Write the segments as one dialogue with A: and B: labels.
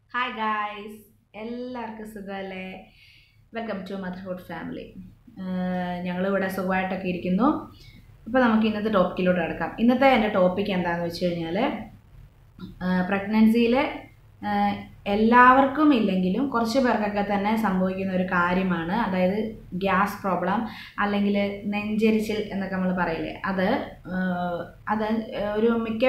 A: Hi guys, എല്ലാവർക്കും സുഖമല്ലേ? Welcome to motherhood family. ഞങ്ങളിവിടെ സുഖമായിട്ടൊക്കെ ഇരിക്കുന്നു. അപ്പോൾ നമുക്ക് ഇന്നത്തെ ടോപ്പിക്കിലോട്ട് കിടക്കാം. ഇന്നത്തെ എൻ്റെ ടോപ്പിക് എന്താണെന്ന് വെച്ച് കഴിഞ്ഞാൽ, പ്രഗ്നൻസിയിൽ എല്ലാവർക്കും ഇല്ലെങ്കിലും കുറച്ച് പേർക്കൊക്കെ തന്നെ സംഭവിക്കുന്ന ഒരു കാര്യമാണ്. അതായത് ഗ്യാസ് പ്രോബ്ലം അല്ലെങ്കിൽ നെഞ്ചെരിച്ചിൽ എന്നൊക്കെ നമ്മൾ പറയില്ലേ, അത് ഒരു മിക്ക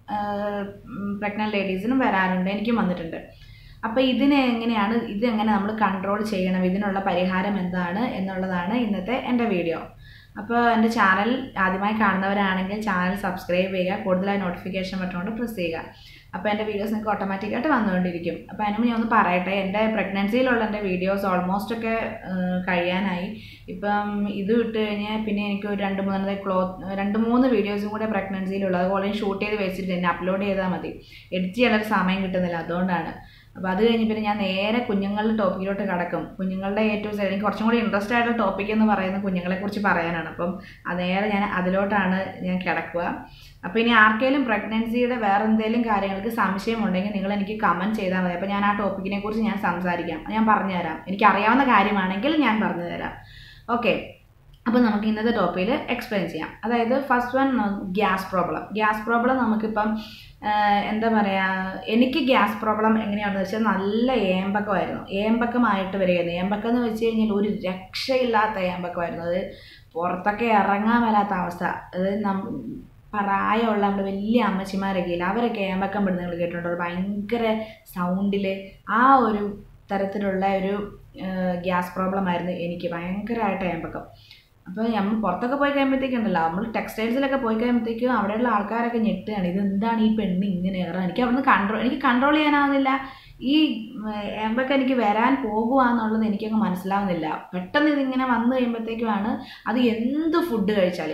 A: പ്രഗ്നൻറ്റ് ലേഡീസിനും വരാറുണ്ട്. എനിക്കും വന്നിട്ടുണ്ട്. അപ്പോൾ ഇതെങ്ങനെ നമ്മൾ കൺട്രോൾ ചെയ്യണം, ഇതിനുള്ള പരിഹാരം എന്താണ് എന്നുള്ളതാണ് ഇന്നത്തെ എൻ്റെ വീഡിയോ. അപ്പോൾ എൻ്റെ ചാനൽ ആദ്യമായി കാണുന്നവരാണെങ്കിൽ ചാനൽ സബ്സ്ക്രൈബ് ചെയ്യുക, കൂടുതലായി നോട്ടിഫിക്കേഷൻ ബട്ടൺ കൊണ്ട് പ്രസ് ചെയ്യുക. അപ്പോൾ എൻ്റെ വീഡിയോസ് നിങ്ങൾക്ക് ഓട്ടോമാറ്റിക്കായിട്ട് വന്നുകൊണ്ടിരിക്കും. അപ്പോൾ അതിന് ഞാൻ ഒന്ന് പറയട്ടെ, എൻ്റെ പ്രഗ്നൻസിയിലുള്ള എൻ്റെ വീഡിയോസ് ഓൾമോസ്റ്റ് ഒക്കെ കഴിയാനായി. ഇപ്പം ഇത് വിട്ട് കഴിഞ്ഞാൽ പിന്നെ എനിക്ക് ഒരു രണ്ട് മൂന്ന് വീഡിയോസും കൂടെ പ്രഗ്നൻസിയിലുള്ളത്. അതുപോലെ ഷൂട്ട് ചെയ്ത് വെച്ചിട്ട് എന്നെ അപ്ലോഡ് ചെയ്താൽ മതി. എഡിറ്റ് ചെയ്യാനൊരു സമയം കിട്ടുന്നില്ല, അതുകൊണ്ടാണ്. അപ്പോൾ അത് കഴിഞ്ഞ് പിന്നെ ഞാൻ നേരെ കുഞ്ഞുങ്ങളുടെ ടോപ്പിക്കിലോട്ട് കിടക്കും. കുഞ്ഞുങ്ങളുടെ ഏറ്റവും എനിക്ക് കുറച്ചും കൂടി ഇൻട്രസ്റ്റ് ആയിട്ടുള്ള ടോപ്പിക് എന്ന് പറയുന്നത് കുഞ്ഞുങ്ങളെക്കുറിച്ച് പറയാനാണ്. അപ്പം നേരെ ഞാൻ അതിലോട്ടാണ് ഞാൻ കിടക്കുക. അപ്പോൾ ഇനി ആർക്കെങ്കിലും പ്രഗ്നൻസിയുടെ വേറെ എന്തെങ്കിലും കാര്യങ്ങൾക്ക് സംശയമുണ്ടെങ്കിൽ നിങ്ങൾ എനിക്ക് കമൻറ്റ് ചെയ്താൽ മതി. അപ്പോൾ ഞാൻ ആ ടോപ്പിക്കിനെ കുറിച്ച് ഞാൻ സംസാരിക്കാം, ഞാൻ പറഞ്ഞുതരാം. എനിക്കറിയാവുന്ന കാര്യമാണെങ്കിൽ ഞാൻ പറഞ്ഞു തരാം. ഓക്കെ, അപ്പോൾ നമുക്ക് ഇന്നത്തെ ടോപ്പിക്കിൽ എക്സ്പ്ലെയിൻ ചെയ്യാം. അതായത് ഫസ്റ്റ് വൺ, ഗ്യാസ് പ്രോബ്ലം. നമുക്കിപ്പം എന്താ പറയുക, എനിക്ക് ഗ്യാസ് പ്രോബ്ലം എങ്ങനെയാണെന്ന് വെച്ചാൽ നല്ല ഏമ്പക്കമായിട്ട് വരികയായിരുന്നു. ഏമ്പക്കം എന്ന് വെച്ച് കഴിഞ്ഞാൽ ഒരു രക്ഷയില്ലാത്ത ഏമ്പക്കമായിരുന്നു. അത് പുറത്തൊക്കെ ഇറങ്ങാൻ മേലാത്ത അവസ്ഥ. അതായത് പ്രായമുള്ള നമ്മുടെ വലിയ അമ്മച്ചിമാരൊക്കെ ഇല്ല, അവരൊക്കെ ഏമ്പക്കം പെടുന്ന നിങ്ങൾ കേട്ടിട്ടുണ്ടോ? ഭയങ്കര സൗണ്ടിൽ ആ ഒരു തരത്തിലുള്ള ഒരു ഗ്യാസ് പ്രോബ്ലം ആയിരുന്നു എനിക്ക്, ഭയങ്കരമായിട്ട് ഏമ്പക്കം. അപ്പോൾ നമ്മൾ പുറത്തൊക്കെ പോയി കഴിയുമ്പോഴത്തേക്കുണ്ടല്ലോ, നമ്മൾ ടെക്സ്റ്റൈൽസിലൊക്കെ പോയി കഴിയുമ്പോഴത്തേക്കും അവിടെയുള്ള ആൾക്കാരൊക്കെ ഞെട്ടുകയാണ്, ഇതെന്താണ് ഈ പെണ്ണ് ഇങ്ങനെ ഇറങ്ങുക. എനിക്ക് കൺട്രോൾ ചെയ്യാനാവുന്നില്ല. ഈ ഏമ്പക്കം എനിക്ക് വരാൻ പോകുകയെന്നുള്ളത് എനിക്കങ്ങ് മനസ്സിലാവുന്നില്ല. പെട്ടെന്ന് ഇതിങ്ങനെ വന്നു കഴിയുമ്പോഴത്തേക്കുമാണ് അത് എന്ത് ഫുഡ്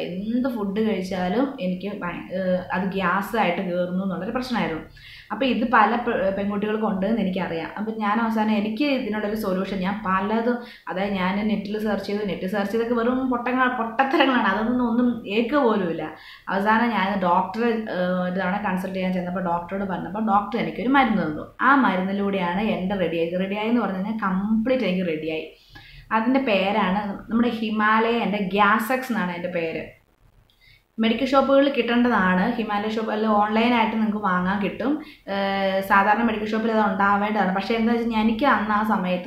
A: കഴിച്ചാലും എനിക്ക് അത് ഗ്യാസായിട്ട് കയറുന്നു എന്നുള്ളൊരു പ്രശ്നമായിരുന്നു. അപ്പോൾ ഇത് പല പെൺകുട്ടികൾക്ക് ഉണ്ടെന്ന് എനിക്കറിയാം. അപ്പം ഞാൻ അവസാനം എനിക്ക് ഇതിനുള്ളൊരു സൊല്യൂഷൻ ഞാൻ പലതും, അതായത് ഞാൻ നെറ്റ് സെർച്ച് ചെയ്തൊക്കെ വെറും പൊട്ടത്തരങ്ങളാണ്, ഒന്നും ഏക്കുക പോലുമില്ല. അവസാനം ഞാൻ ഡോക്ടറെ ഒരു തവണ കൺസൾട്ട് ചെയ്യാൻ ചെന്നപ്പോൾ ഡോക്ടറോട് പറഞ്ഞപ്പോൾ ഡോക്ടർ എനിക്കൊരു മരുന്ന് തന്നു. ആ മരുന്നിലൂടെയാണ് എൻ്റെ റെഡിയായി എന്ന് പറഞ്ഞു കഴിഞ്ഞാൽ കംപ്ലീറ്റ് എനിക്ക് റെഡിയായി. അതിൻ്റെ പേരാണ് നമ്മുടെ ഹിമാലയൻ്റെ ഗ്യാസെക്സ് എന്നാണ് എൻ്റെ പേര്. മെഡിക്കൽ ഷോപ്പുകളിൽ കിട്ടേണ്ടതാണ്. ഹിമാലയ ഷോപ്പ് അല്ല, ഓൺലൈനായിട്ട് നിങ്ങൾക്ക് വാങ്ങാൻ കിട്ടും. സാധാരണ മെഡിക്കൽ ഷോപ്പിൽ അത് ഉണ്ടാവേണ്ടതാണ്. പക്ഷേ എന്താ വെച്ച് കഴിഞ്ഞാൽ എനിക്ക് അന്ന് ആ സമയത്ത്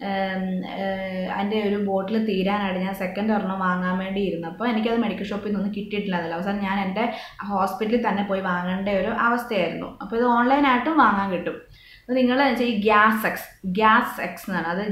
A: അതിൻ്റെ ഒരു ബോട്ടിൽ തീരാനായിട്ട് ഞാൻ സെക്കൻഡ് ഒരെണ്ണം വാങ്ങാൻ വേണ്ടി ഇരുന്നപ്പോൾ എനിക്കത് മെഡിക്കൽ ഷോപ്പിൽ നിന്നൊന്നും കിട്ടിയിട്ടില്ല. അവസാനം ഞാൻ എൻ്റെ ഹോസ്പിറ്റലിൽ തന്നെ പോയി വാങ്ങേണ്ട ഒരു അവസ്ഥയായിരുന്നു. അപ്പോൾ ഇത് ഓൺലൈനായിട്ടും വാങ്ങാൻ കിട്ടും. അപ്പോൾ നിങ്ങൾ വെച്ചാൽ ഈ ഗ്യാസെക്സ് എന്നാണ്, അത്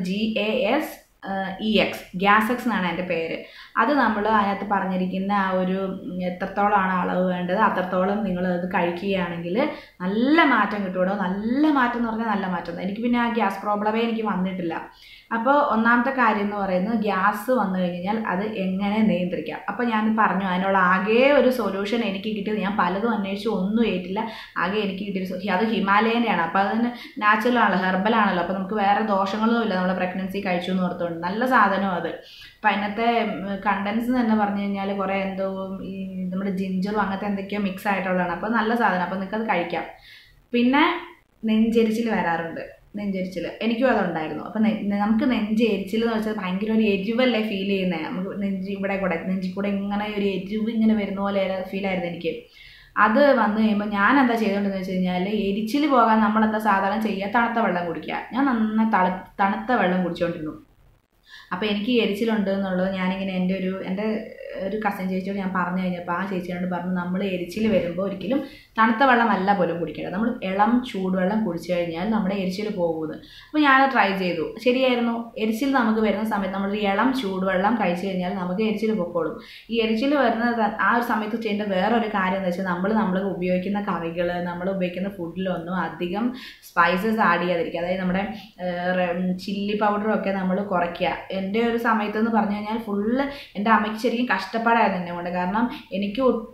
A: GASEX ഗ്യാസെക്സ് എന്നാണ് എൻ്റെ പേര്. അത് നമ്മൾ അതിനകത്ത് പറഞ്ഞിരിക്കുന്ന ആ ഒരു എത്രത്തോളമാണ് അളവ് വേണ്ടത് അത്രത്തോളം നിങ്ങൾ അത് കഴിക്കുകയാണെങ്കിൽ നല്ല മാറ്റം കിട്ടുമോ. നല്ല മാറ്റം എന്ന് പറഞ്ഞാൽ നല്ല മാറ്റം. എനിക്ക് പിന്നെ ആ ഗ്യാസ് പ്രോബ്ലമേ എനിക്ക് വന്നിട്ടില്ല. അപ്പോൾ ഒന്നാമത്തെ കാര്യം എന്ന് പറയുന്നത്, ഗ്യാസ് വന്നു കഴിഞ്ഞാൽ അത് എങ്ങനെ നിയന്ത്രിക്കാം. അപ്പോൾ ഞാൻ പറഞ്ഞു അതിനുള്ള ആകെ ഒരു സൊല്യൂഷൻ എനിക്ക് കിട്ടിയത്, ഞാൻ പലതും അന്വേഷിച്ചു ഒന്നും ഏറ്റില്ല. ആകെ എനിക്ക് കിട്ടിയൊരു അത് ഹിമാലയൻ്റെയാണ്. അപ്പോൾ അതിന് നാച്ചുറൽ ആണല്ലോ, ഹെർബൽ ആണല്ലോ. അപ്പോൾ നമുക്ക് വേറെ ദോഷങ്ങളൊന്നും ഇല്ല. നമ്മുടെ പ്രഗ്നൻസി കഴിച്ചു എന്ന് ഓർത്തുകൊണ്ട് നല്ല സാധനം അത്. അപ്പം അതിനകത്തെ കണ്ടൻസ് തന്നെ പറഞ്ഞു കഴിഞ്ഞാൽ കുറേ എന്തോ ഈ നമ്മുടെ ജിഞ്ചറും അങ്ങനത്തെ എന്തൊക്കെയോ മിക്സ് ആയിട്ടുള്ളതാണ്. അപ്പോൾ നല്ല സാധനം, അപ്പോൾ നിങ്ങൾക്കത് കഴിക്കാം. പിന്നെ നെഞ്ചെരിച്ചിൽ വരാറുണ്ട്. എനിക്കും അതുണ്ടായിരുന്നു. അപ്പം നമുക്ക് നെഞ്ചെരിച്ചിൽ എന്ന് വെച്ചാൽ ഭയങ്കര ഒരു എരിവല്ലേ ഫീൽ ചെയ്യുന്നത്. നമുക്ക് നെഞ്ചിൽ കൂടെ ഇങ്ങനെ ഒരു എരിവ് ഇങ്ങനെ വരുന്ന പോലെ ഫീലായിരുന്നു എനിക്ക്. അത് വന്നു കഴിയുമ്പോൾ ഞാൻ എന്താ ചെയ്തുകൊണ്ടെന്ന് വെച്ച് കഴിഞ്ഞാൽ, എരിച്ചിൽ പോകാൻ നമ്മളെന്താ സാധാരണ ചെയ്യുക, തണുത്ത വെള്ളം കുടിക്കുക. ഞാൻ നന്നായി തണുത്ത വെള്ളം കുടിച്ചുകൊണ്ടിരുന്നു. അപ്പോൾ എനിക്ക് എരിച്ചിലുണ്ട് എന്നുള്ളത് ഞാനിങ്ങനെ എൻ്റെ ഒരു കസിൻ ചേച്ചിയോട് ഞാൻ പറഞ്ഞു കഴിഞ്ഞപ്പോൾ ആ ചേച്ചിയോട് പറഞ്ഞു, നമ്മൾ എരിച്ചിൽ വരുമ്പോൾ ഒരിക്കലും തണുത്ത വെള്ളമല്ല പോലും കുടിക്കേണ്ടത്, നമ്മൾ ഇളം ചൂടുവെള്ളം കുടിച്ചു കഴിഞ്ഞാൽ നമ്മുടെ എരിച്ചിൽ പോകുന്നത്. അപ്പോൾ ഞാൻ ട്രൈ ചെയ്തു, ശരിയായിരുന്നു. എരിച്ചിൽ നമുക്ക് വരുന്ന സമയത്ത് നമ്മൾ ഇളം ചൂടുവെള്ളം കഴിച്ചു കഴിഞ്ഞാൽ നമുക്ക് എരിച്ചിൽ പൊക്കോളും. ഈ എരിച്ചിൽ വരുന്നത് ആ ഒരു സമയത്ത് ചെയ്യേണ്ട വേറൊരു കാര്യം എന്ന് വെച്ചാൽ, നമ്മൾ ഉപയോഗിക്കുന്ന കറികൾ, നമ്മൾ ഉപയോഗിക്കുന്ന ഫുഡിലൊന്നും അധികം സ്പൈസസ് ആഡ് ചെയ്യാതിരിക്കുക. അതായത് നമ്മുടെ ചില്ലി പൗഡറൊക്കെ നമ്മൾ കുറയ്ക്കുക. എൻ്റെ ഒരു സമയത്തെന്ന് പറഞ്ഞു കഴിഞ്ഞാൽ ഫുള്ള് എൻ്റെ അമ്മയ്ക്ക് ശരിക്കും കഷ്ടപ്പാടായിരുന്നു എന്നെ കൊണ്ട്. കാരണം എനിക്ക്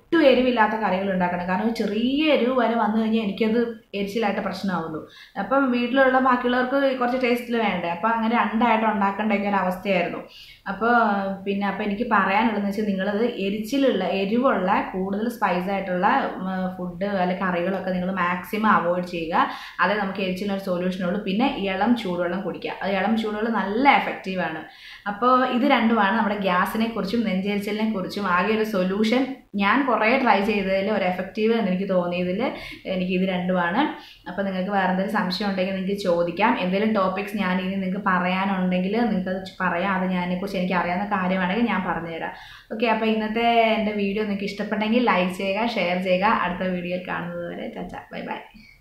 A: ഒട്ടും എരിവില്ലാത്ത കറികൾ ഉണ്ടാക്കണം. കാരണം ചെറിയ എരിവ് വരെ വന്നു കഴിഞ്ഞാൽ എനിക്കത് എരിച്ചിലായിട്ട് പ്രശ്നമാവുന്നു. അപ്പം വീട്ടിലുള്ള ബാക്കിയുള്ളവർക്ക് കുറച്ച് ടേസ്റ്റിൽ വേണ്ടേ, അപ്പം അങ്ങനെ രണ്ടായിട്ട് ഉണ്ടാക്കേണ്ട ഒരു അവസ്ഥയായിരുന്നു. അപ്പോൾ എനിക്ക് പറയാനുള്ളതെന്ന് വെച്ചാൽ നിങ്ങളത് എരിവുള്ള കൂടുതൽ സ്പൈസ് ആയിട്ടുള്ള ഫുഡ് അല്ലെങ്കിൽ കറികളൊക്കെ നിങ്ങൾ മാക്സിമം അവോയ്ഡ് ചെയ്യുക. അതേ നമുക്ക് എരിച്ചിലൊരു സൊല്യൂഷനുള്ളൂ. പിന്നെ ഇളം ചൂടുവെള്ളം കുടിക്കുക. അത് ഇളം ചൂടുവെള്ളം നല്ല എഫക്റ്റീവാണ്. അപ്പോൾ ഇത് രണ്ടുമാണ് നമ്മുടെ ഗ്യാസിനെ കുറിച്ചും നെഞ്ചെരിച്ചിലിനെ കുറിച്ചും ആകെ ഒരു സൊല്യൂഷൻ. ഞാൻ കുറേ ട്രൈ ചെയ്തതിൽ ഒരു എഫക്റ്റീവ് എന്ന് എനിക്ക് തോന്നിയതിൽ ഇത് രണ്ടുമാണ്. അപ്പോൾ നിങ്ങൾക്ക് വേറെ എന്തെങ്കിലും സംശയം ഉണ്ടെങ്കിൽ നിങ്ങൾക്ക് ചോദിക്കാം. എന്തെങ്കിലും ടോപ്പിക്സ് ഞാൻ ഇനി നിങ്ങൾക്ക് പറയാനുണ്ടെങ്കിൽ നിങ്ങൾക്ക് പറയാം. അത് അതിനെക്കുറിച്ച് എനിക്ക് അറിയാവുന്ന കാര്യമാണെങ്കിൽ ഞാൻ പറഞ്ഞുതരാം. ഓക്കെ, അപ്പോൾ ഇന്നത്തെ എൻ്റെ വീഡിയോ നിങ്ങൾക്ക് ഇഷ്ടപ്പെട്ടെങ്കിൽ ലൈക്ക് ചെയ്യുക, ഷെയർ ചെയ്യുക. അടുത്ത വീഡിയോയിൽ കാണുന്നത് വരെ ടാറ്റാ, ബൈ ബൈ.